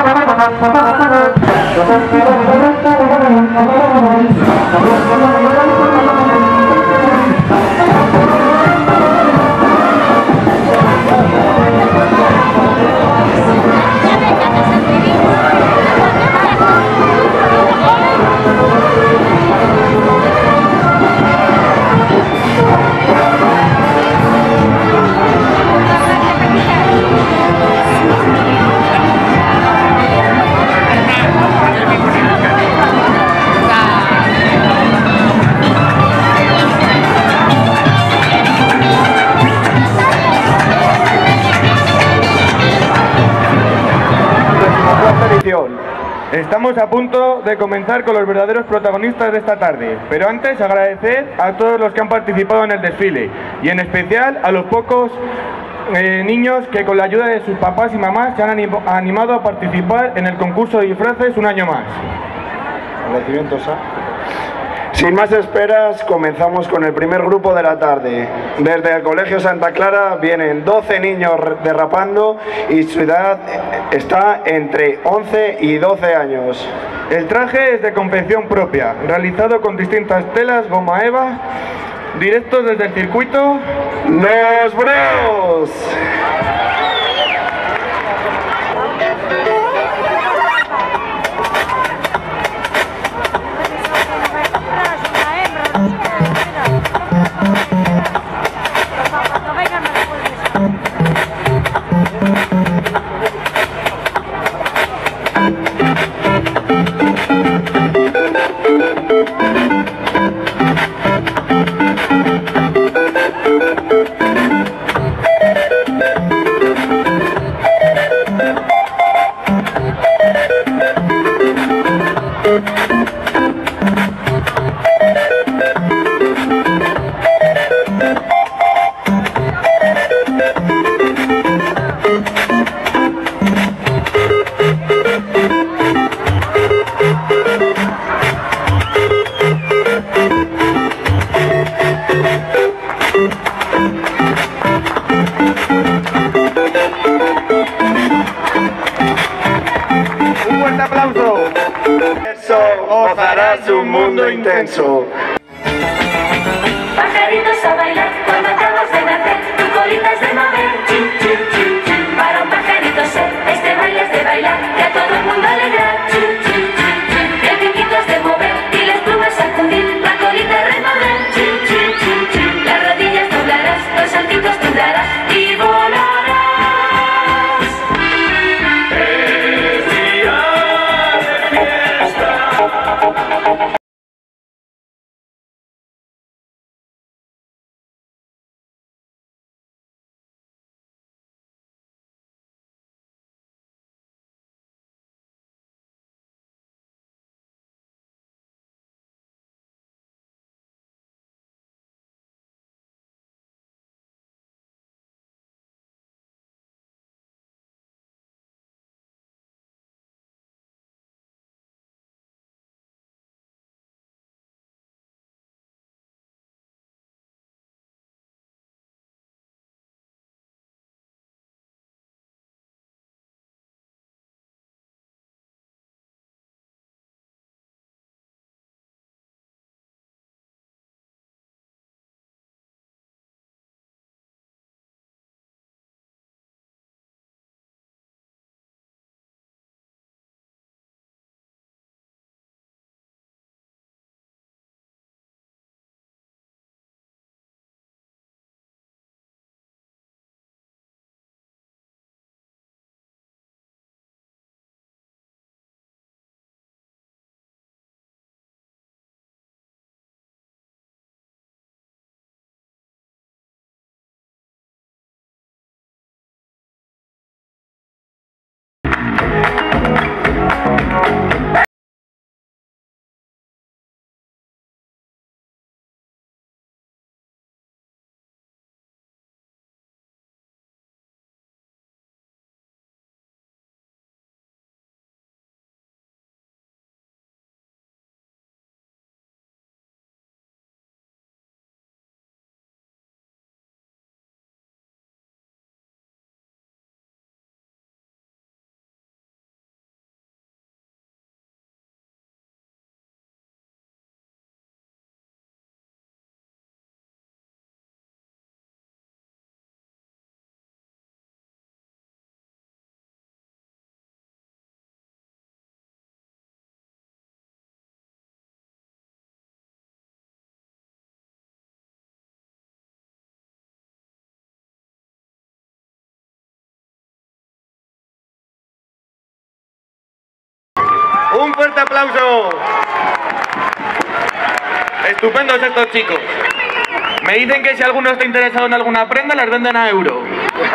Estamos a punto de comenzar con los verdaderos protagonistas de esta tarde, pero antes agradecer a todos los que han participado en el desfile y en especial a los pocos niños que con la ayuda de sus papás y mamás se han animado a participar en el concurso de disfraces un año más. Agradecimientos a... Sin más esperas, comenzamos con el primer grupo de la tarde. Desde el Colegio Santa Clara vienen 12 niños derrapando y su edad está entre 11 y 12 años. El traje es de confección propia, realizado con distintas telas goma eva, directos desde el circuito ¡Los Bros! Un fuerte aplauso. Eso, gozarás un mundo intenso. Pajaritos a bailar cuando acabas de nacer, tu colita es de mover, chin, chin, chin, chin. Para un pajarito ser, este baile es de bailar, que a todo el mundo alegra, chin, chin, chin, chin. El piquito es de mover y las plumas sacudir, la colita remover, chin, chin, chin, chin. Las rodillas doblarás, los saltitos tú darás y volarás. ¡Un fuerte aplauso! Estupendos estos chicos. Me dicen que si alguno está interesado en alguna prenda, las venden a euro.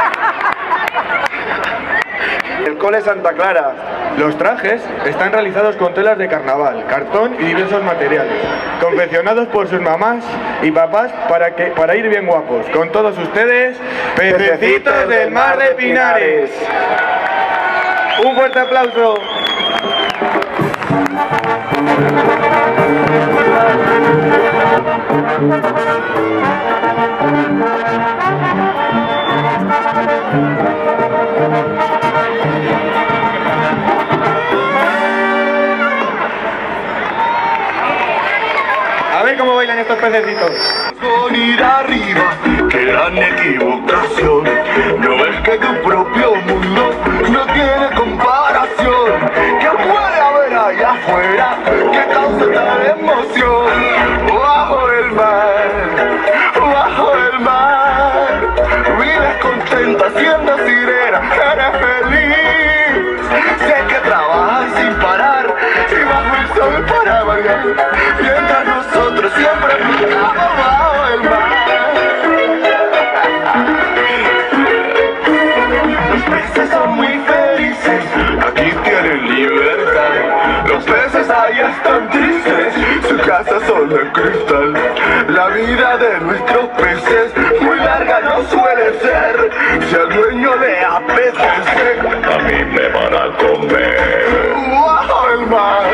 El Cole Santa Clara. Los trajes están realizados con telas de carnaval, cartón y diversos materiales, confeccionados por sus mamás y papás para ir bien guapos. Con todos ustedes, Pececitos del Mar de Pinares. ¡Un fuerte aplauso! A ver cómo bailan estos pececitos. Con ir arriba, qué gran equivocación. No ves que tu propio mundo no tiene comparación. ¿Qué puede haber allá afuera que cause tal emoción? Bajo el mar, vives contenta siendo sirena, eres feliz. Sé que trabajas sin parar y bajo el sol para variar, mientras nosotros siempre flotamos bajo el mar. Los peces son muy felices, aquí tienen libertad. Los peces ahí están tristes, su casa son de cristal. La vida de nuestros peces muy larga no suele ser. Si al dueño le apetece, a mí me van a comer. Bajo el mar,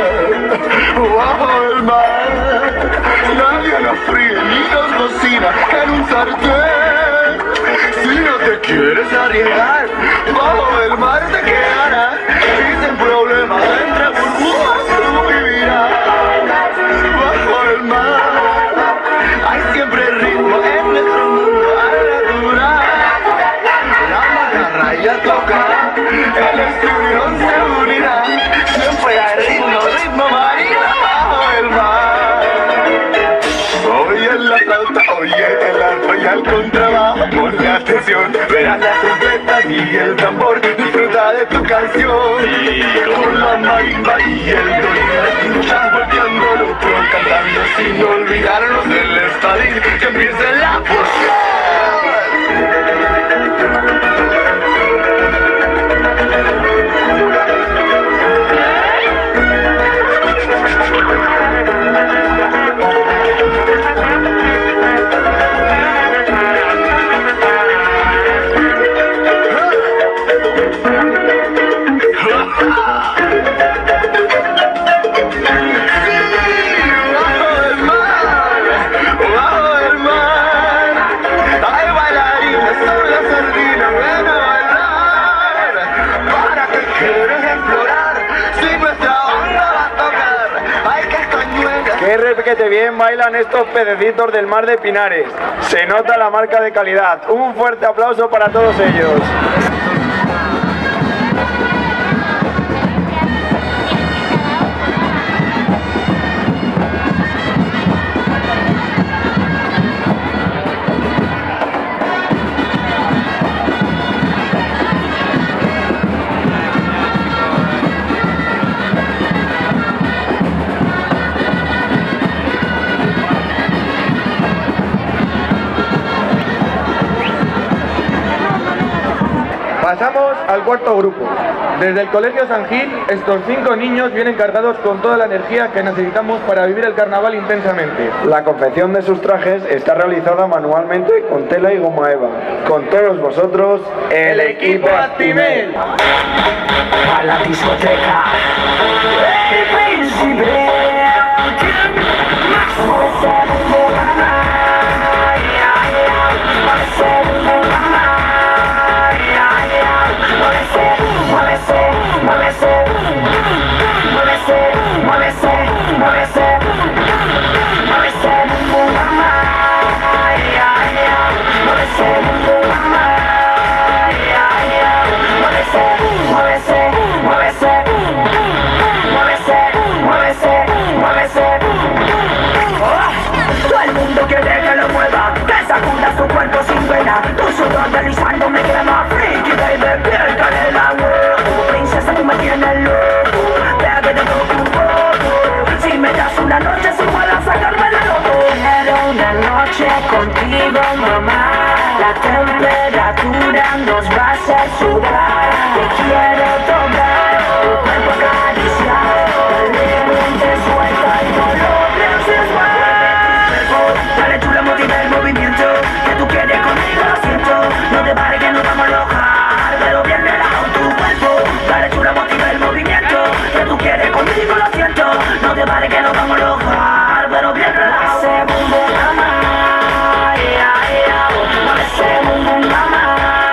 nadie nos fríe ni nos cocina en un sartén. Si no te quieres arriesgar, bajo el mar te quedarás y sin problema entre burbujas tú vivirás. Bajo el mar hay siempre ritmo en nuestro mundo al natural. La macarra ya toca, el estudio se unirá. Siempre hay ritmo marino bajo el mar. Oye la flauta, oye el arpa y al contrabajo, ponle atención, verás las trompetas y el tambor, disfruta de tu canción. Y con la marimba y el violín escuchas volteando el otro, cantando sin olvidarnos del estadio, que empiece la fusión. Qué requete bien bailan estos pececitos del Mar de Pinares. Se nota la marca de calidad. Un fuerte aplauso para todos ellos. Pasamos al cuarto grupo. Desde el Colegio San Gil, estos 5 niños vienen cargados con toda la energía que necesitamos para vivir el carnaval intensamente. La confección de sus trajes está realizada manualmente con tela y goma eva. Con todos vosotros, el equipo Actimel. A la discoteca, el príncipe. hacer sudar. Te quiero tocar, tu cuerpo acariciar. Alegremente suelta y no lo pienses más. Dale chula, motiva el movimiento, que tú quieres conmigo, lo siento. No te pares que nos vamos a alojar, pero bien relajado tu cuerpo. Dale chula, motiva el movimiento, que tú quieres conmigo, lo siento. No te pares que nos vamos a alojar, pero bien relajado. Ese boom boom mama, mueve ese boom boom mama,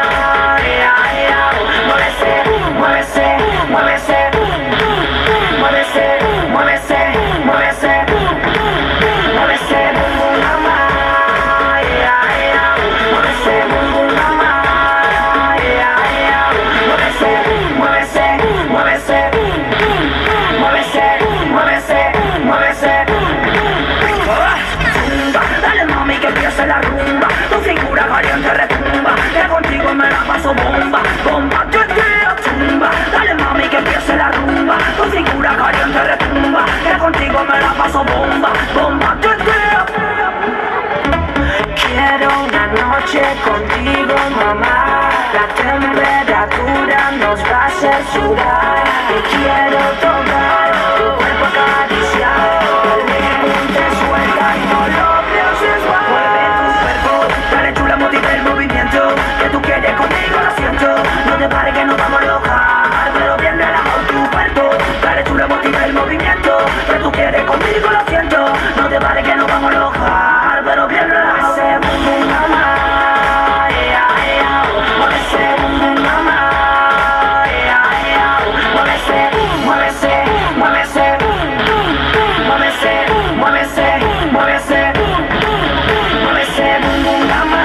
muévese, muévese, muévese, muévese, muévese, muévese, boom boom mama, muévese, boom boom mama, muévese, muévese, muévese, muévese, muévese, muévese. Zumba, dale mami que empiece la rumba, tu figura caliente retumba, que contigo me la paso bomba, bomba, zumba, dale mami que empiece la rumba, tu figura caliente retumba, que contigo me la paso bomba, bomba, quiero una noche contigo mamá, la temperatura nos va a hacer sudar, te quiero tocar, tu cuerpo acariciar, alegremente suelta y no lo pienses más. Mueve tu cuerpo, dale chula, motiva el movimiento, que tú quieres conmigo, lo siento. No te pares que nos vamos a alojar, pero bien relajado tu cuerpo. Dale chula, motiva el movimiento, que tú quieres conmigo, lo siento. No te pares que nos vamos a alojar, pero bien relajado. Ese boom boom mama, muévese boom boom mama, muévese, muévese, muévese, muévese, muévese, muévese, muévese boom boom mama,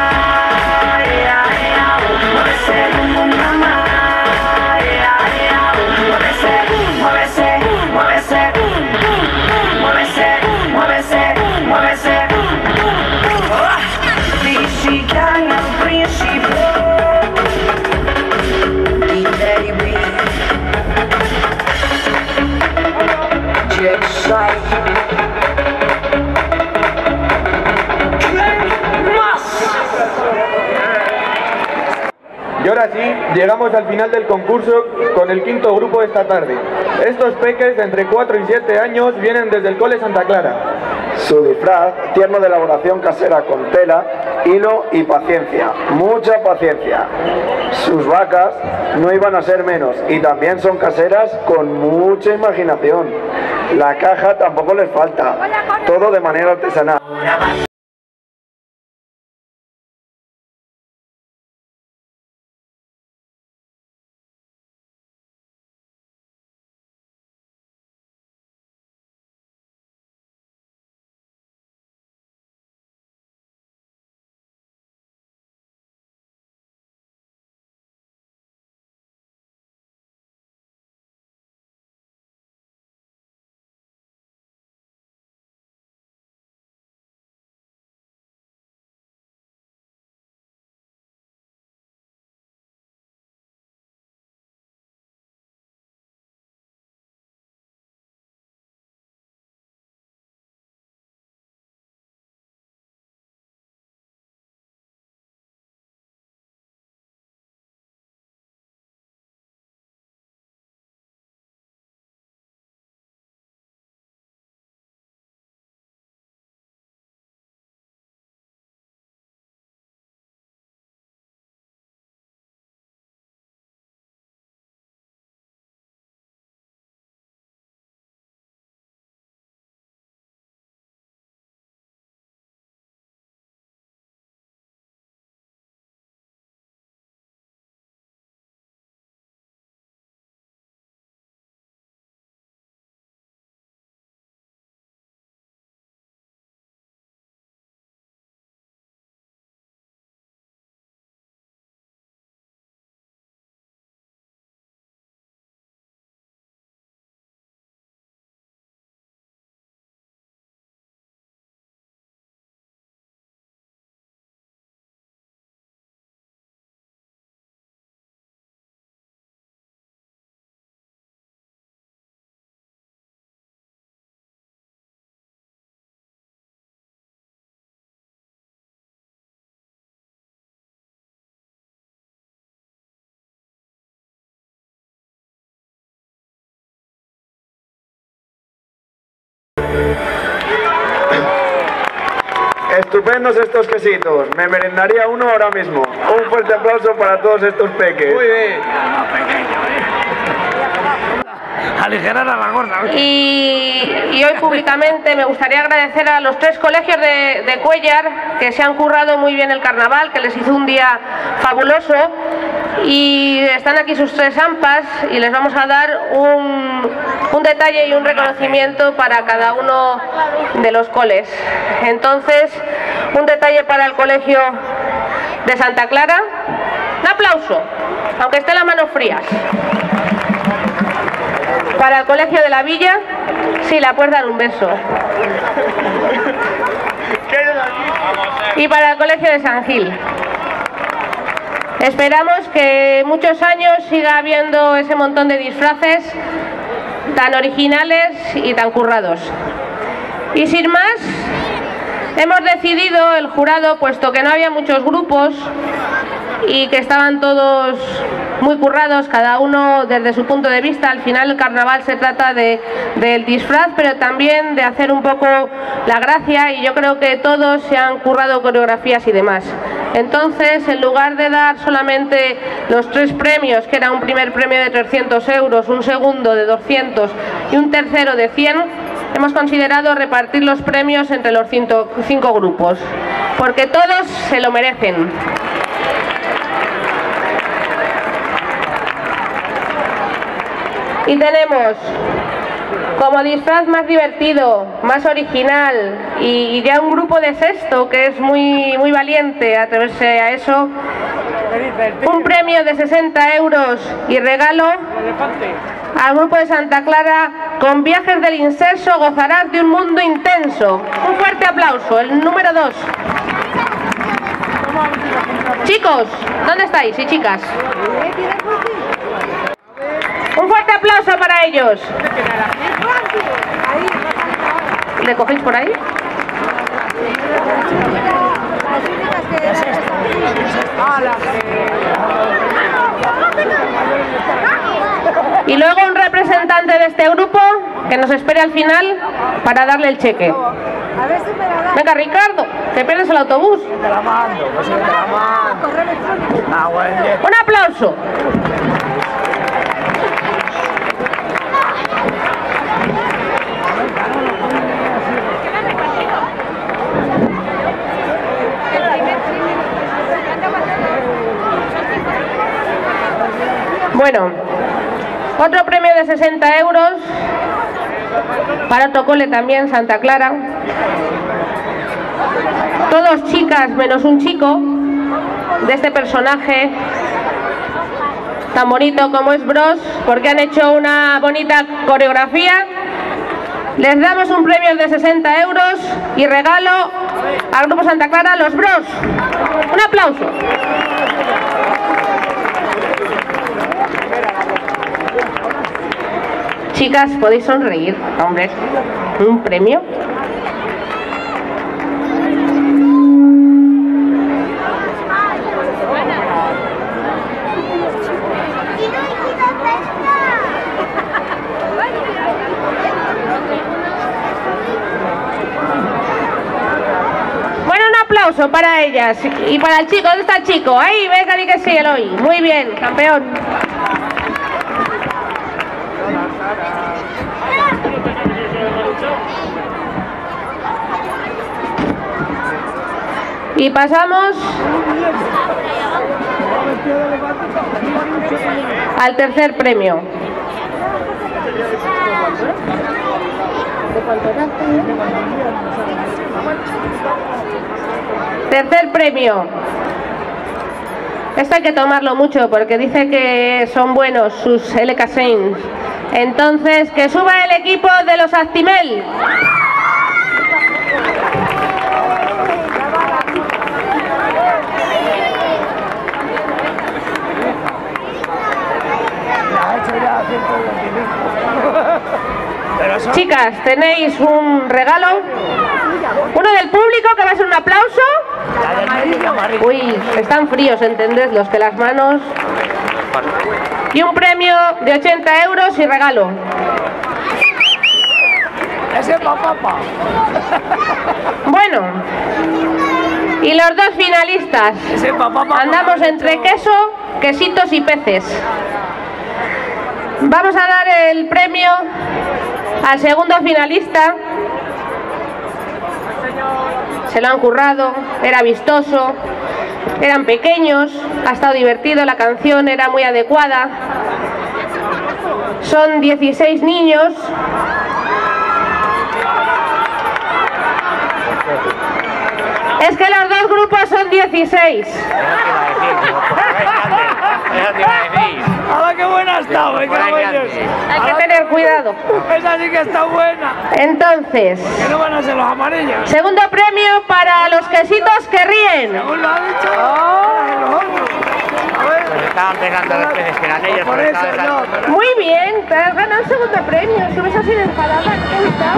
muévese boom boom mama, muévese, muévese, muévese, muévese, muévese, muévese. Mexicana príncipe, D-Baby, J-Side. Y ahora sí, llegamos al final del concurso con el quinto grupo de esta tarde. Estos peques de entre 4 y 7 años vienen desde el Cole Santa Clara. Su disfraz, tierno de elaboración casera con tela, hilo y paciencia, mucha paciencia. Sus vacas no iban a ser menos y también son caseras con mucha imaginación. La caja tampoco les falta, todo de manera artesanal. Estupendos estos quesitos, me merendaría uno ahora mismo. Un fuerte aplauso para todos estos peques. Muy bien. Aligerar a la gorda. Y hoy públicamente me gustaría agradecer a los 3 colegios de Cuéllar que se han currado muy bien el carnaval, que les hizo un día fabuloso, y están aquí sus 3 AMPAs y les vamos a dar un detalle y un reconocimiento para cada uno de los coles. Entonces, un detalle para el colegio de Santa Clara. Un aplauso, aunque estén las manos frías. Para el colegio de la Villa, sí, la puedes dar un beso. Y para el colegio de San Gil. Esperamos que muchos años siga habiendo ese montón de disfraces tan originales y tan currados. Y sin más, hemos decidido, el jurado, puesto que no había muchos grupos y que estaban todos muy currados, cada uno desde su punto de vista. Al final el carnaval se trata del disfraz, pero también de hacer un poco la gracia, y yo creo que todos se han currado coreografías y demás. Entonces, en lugar de dar solamente los 3 premios, que era un primer premio de 300 euros, un segundo de 200 y un tercero de 100, hemos considerado repartir los premios entre los 5 grupos, porque todos se lo merecen. Y tenemos como disfraz más divertido, más original, y ya un grupo de sexto que es muy valiente atreverse a eso, un premio de 60 euros y regalo al grupo de Santa Clara con Viajes del Inserso, gozarás de un mundo intenso. Un fuerte aplauso, el número 2. Chicos, ¿dónde estáis? Y chicas. Un fuerte aplauso para ellos. ¿Le cogéis por ahí? Y luego un representante de este grupo que nos espere al final para darle el cheque. Venga, Ricardo, te pierdes el autobús. Un aplauso. Bueno, otro premio de 60 euros para otro cole también, Santa Clara. Todos chicas menos un chico, de este personaje tan bonito como es Bros, porque han hecho una bonita coreografía. Les damos un premio de 60 euros y regalo al grupo Santa Clara, los Bros. Un aplauso. Chicas, podéis sonreír, hombre. ¿Un premio? Bueno, un aplauso para ellas y para el chico. ¿Dónde está el chico? Ahí, venga, di que sí, Eloy. Muy bien, campeón. Y pasamos al tercer premio. Tercer premio. Esto hay que tomarlo mucho porque dice que son buenos sus LK Saints. Entonces, que suba el equipo de los Actimel. Chicas, tenéis un regalo. Uno del público que va a ser un aplauso. Uy, están fríos, entendedlos, que las manos. Y un premio de 80 euros y regalo. Bueno, y los dos finalistas. Andamos entre queso, quesitos y peces. Vamos a dar el premio al segundo finalista. Se lo han currado, era vistoso, eran pequeños, ha estado divertido, la canción era muy adecuada. Son 16 niños. Es que los dos grupos son 16. ¡Hala, qué buena está, güey! Hay que tener cuidado. Esa sí que está buena. Entonces, Que no van a ser los amarillos. segundo premio para los quesitos que ríen. Según lo ha dicho. Estaban pegando los peces que eran ellos. Por eso no, pero... Muy bien, te has ganado el segundo premio. Si ves así de enfadada, ¿no te ha gustado?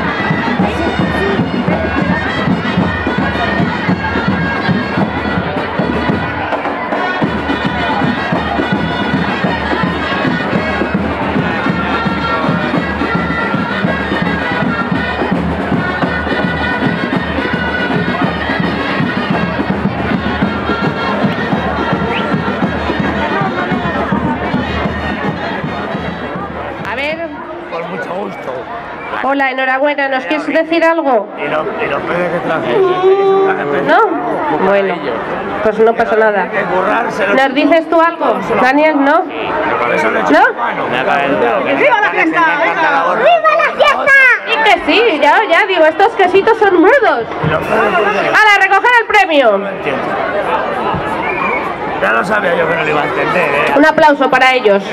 Con mucho gusto. Hola, enhorabuena. ¿Nos quieres decir algo? Y los peces que traje. Es un traje pez. ¿No? Bueno, pues no pasa nada. Hay que currárselo. ¿Nos dices tú algo, Daniel? ¿No? Por eso le he hecho ¿No? la mano. ¡Viva la fiesta! ¡Viva la fiesta! Y que sí, ya digo, estos quesitos son mudos. ¡Hala, recoger el premio! No entiendo. Ya lo sabía yo que no lo iba a entender, ¿eh? Un aplauso para ellos.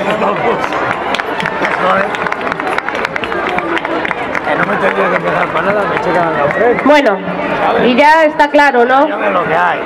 Que no me tendría que empezar para nada, me checan a la ofrenda. Bueno, y ya está claro, ¿no? Ya ves lo que hay.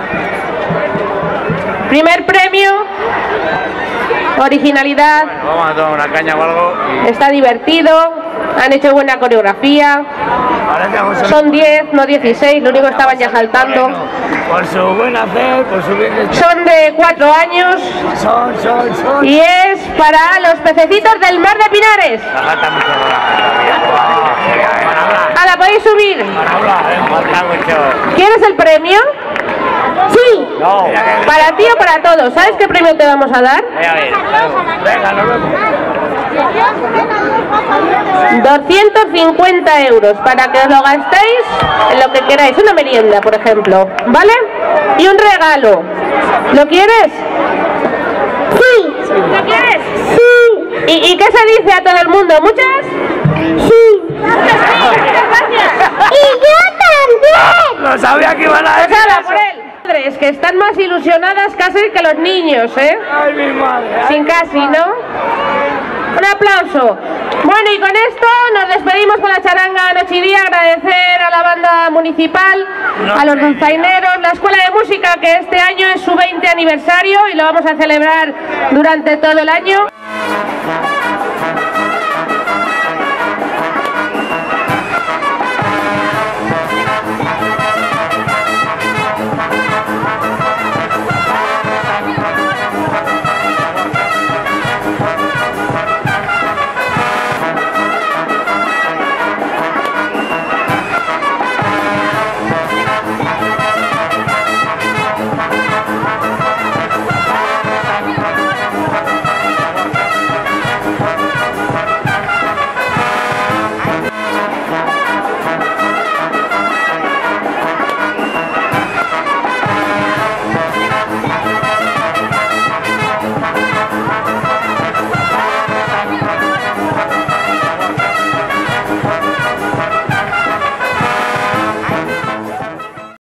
Primer premio, originalidad, Vamos a tomar una caña o algo. está divertido, han hecho buena coreografía, Parece a José son 10, no 16, lo único que estaban ya saltando. Por su buen hacer, por su bien hecho. Son de 4 años Son. y es para los pececitos del mar de Pinares. Falta mucho todavía. ¡Hala, podéis subir! Falta mucho. ¿Quieres el premio? Sí. No. Para ti o para todos. ¿Sabes qué premio te vamos a dar? Voy a ver. Venga, nos vemos. 250 euros para que os lo gastéis en lo que queráis, una merienda, por ejemplo, ¿vale? Y un regalo. ¿Lo quieres? Sí. ¿Lo quieres? Sí. ¿Y qué se dice a todo el mundo? ¿Muchas? Sí. Gracias. Y yo también. Lo sabía que iban a decir Pues eso. por él. Madres que están más ilusionadas casi que los niños, ¿eh? Ay, mi madre. Sin casi, ¿no? Un aplauso. Bueno, y con esto nos despedimos con la charanga Noche y Día. Agradecer a la banda municipal, a los dulzaineros, la Escuela de Música, que este año es su 20 aniversario y lo vamos a celebrar durante todo el año.